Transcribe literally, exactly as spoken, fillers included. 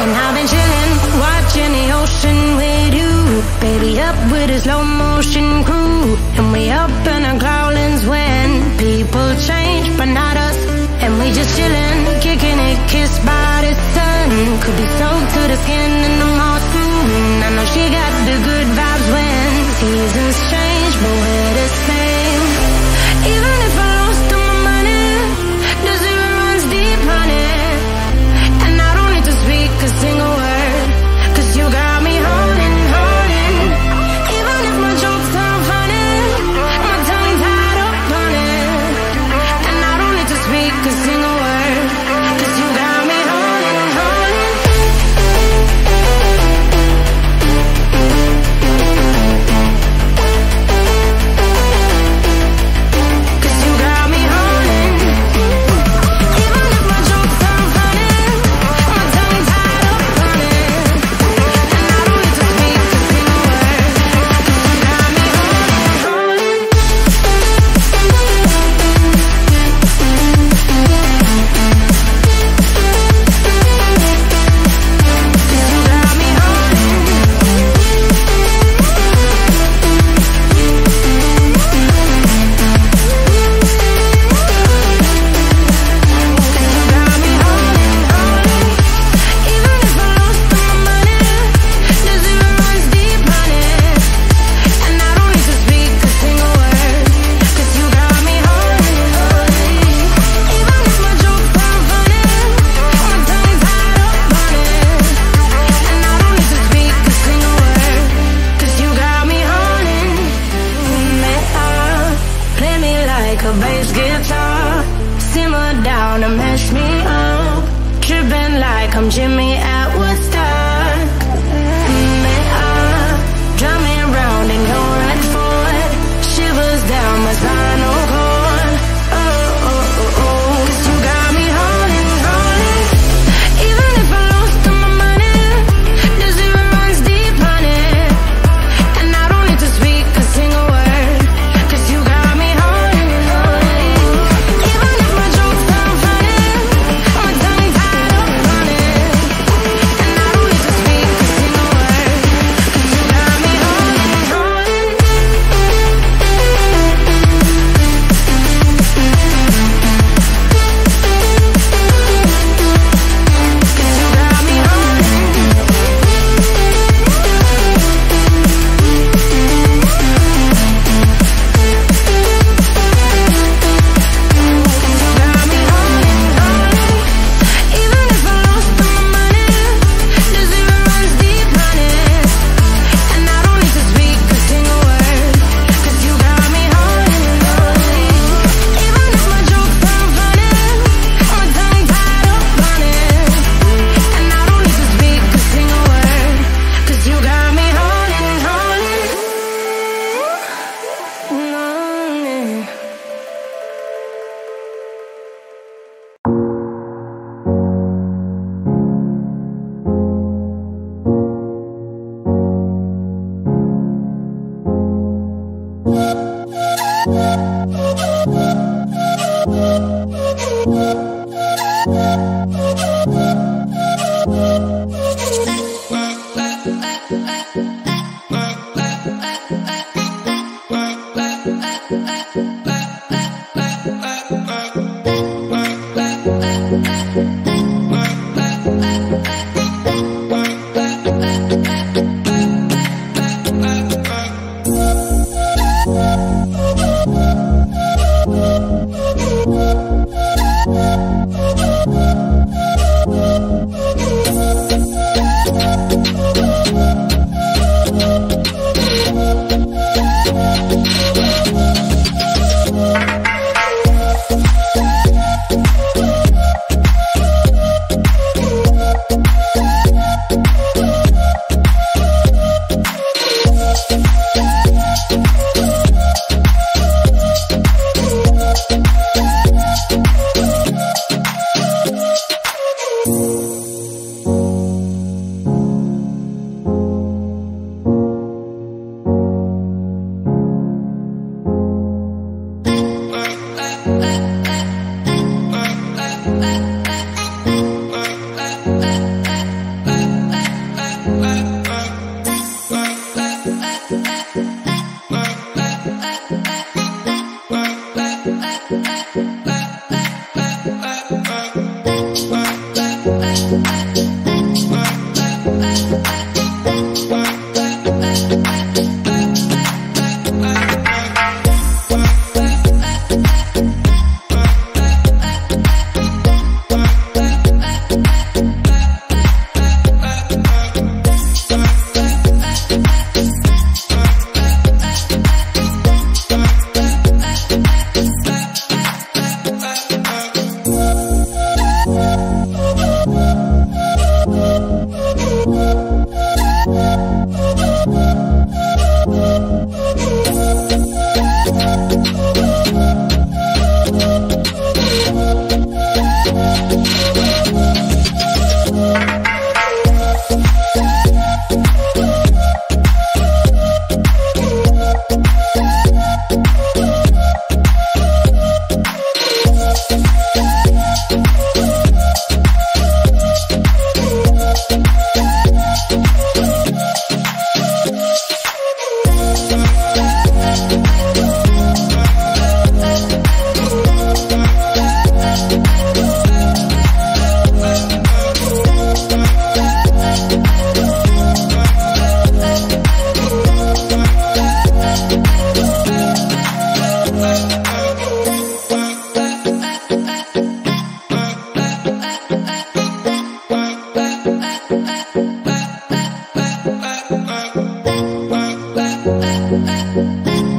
And I've been chillin', watching the ocean with you. Baby up with a slow motion crew. And we up in our growlings when people change, but not us. And we just chillin', kicking it, kissed by the sun. Could be soaked to the skin in the mall soon. I know she got the good vibes when seasons change, but we're the same. Even if I lost all my money, the zero runs deep, honey. And I don't need to speak a single word, cause you got me holding, holding. Even if my jokes sound funny, my tongue tied up on it. And I don't need to speak a single word, cause you got me holding, holding. Cause you got me holding. Even if my jokes sound funny, my tongue tied up on it. And I don't need to speak a single word, cause you got me holding, holding. Cause you got me holding. Cause you got me holding, holding. Even if I lost all my money, the zero runs deep, honey. And I don't need to speak a single word, cause you got me holding, holding. Even if my jokes sound funny, my tongue tied up on it. And I don't need to speak a single word, cause you got me holding me up. Play me like a bass guitar, simmer down and mash me up. Tripping like I'm Jimmy at Woodstock. Me up, drum me round in your red Ford, shivers down my spinal cord. Oh, oh, oh, oh. Cause you got me holding, holding. Even if I lost all my money, the zero runs deep, honey. And I don't need to speak a single word, cause you got me holding, holding. Even if my jokes sound funny, my tongue tied up on it. And I don't need to speak a single word, cause you got me holding, holding. Cause you got me holding. Cause you got me holding, holding. Even if I lost all my money, the zero runs deep, honey. And I don't need to speak a single word, cause you got me holding, holding. Even if my jokes sound funny, my tongue tied up on it. And I don't need to speak a single word, cause you got me holding, holding. Mm. We'll be right back. Bye.